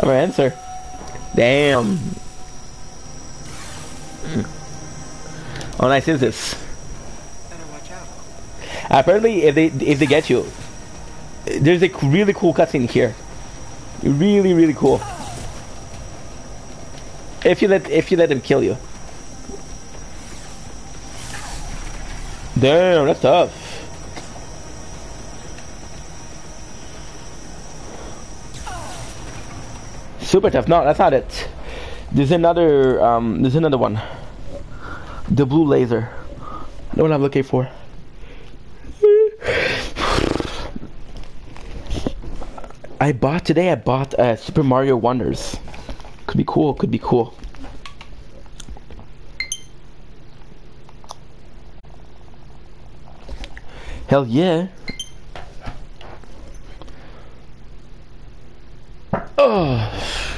I'm gonna answer. Damn. Oh, nice is this? Better watch out. Apparently, if they get you, there's a really cool cutscene here. Really cool. If you let them kill you. Damn, that's tough. Super tough. No, that's not it. There's another one. The blue laser. Know what I'm looking for. I bought Super Mario Wonders. Could be cool, could be cool. Hell yeah. Oh.